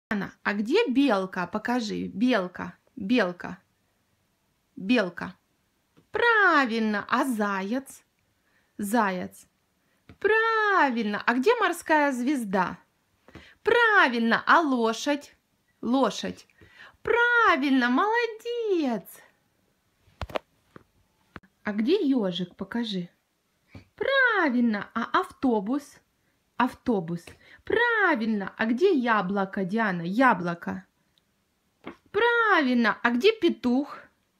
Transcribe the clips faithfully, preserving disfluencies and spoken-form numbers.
Анна, а где белка? Покажи. Белка. Белка. Белка. Правильно. А заяц? Заяц. Правильно. А где морская звезда? Правильно. А лошадь? Лошадь. Правильно. Молодец. А где ежик? Покажи. Правильно. А автобус? Автобус. Правильно. А где яблоко, Диана? Яблоко. Правильно. А где петух?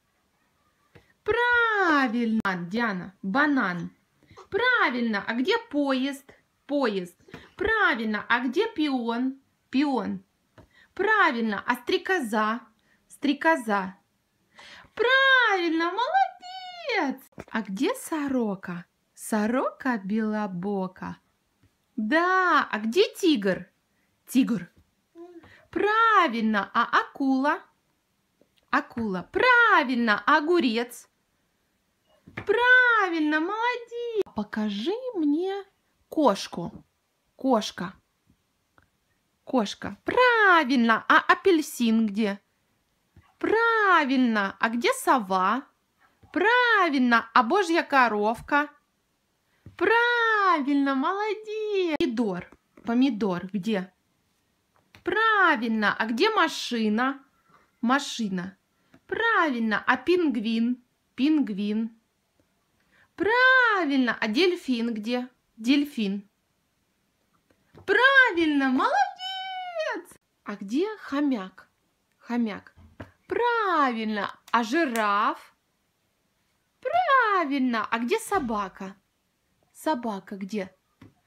Правильно, Диана. Банан. Правильно. А где поезд? Поезд. Правильно. А где пион? Пион. Правильно. А стрекоза? Стрекоза. Правильно. Молодец. А где сорока? Сорока белобока. Да. А где тигр? Тигр. Правильно. А акула? Акула. Правильно. Огурец. Правильно. Молодец. Покажи мне кошку. Кошка. Кошка. Правильно. А апельсин где? Правильно. А где сова? Правильно. А божья коровка? Правильно. Молодец. Помидор. Помидор где? Правильно. А где машина? Машина. Правильно. А пингвин? Пингвин. Правильно. А дельфин где? Дельфин. Правильно. Молодец. А где хомяк? Хомяк. Правильно. А жираф? Правильно. А где собака? Собака где?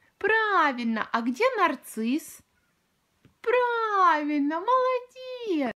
Правильно. А где нарцисс? Правильно. Молодец.